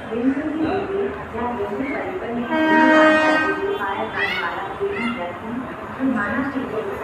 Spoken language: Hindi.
वेंचुरी रेल्वे या रेल्वे परिवहन पाया जाने वाला ट्रेन जंक्शन जो माना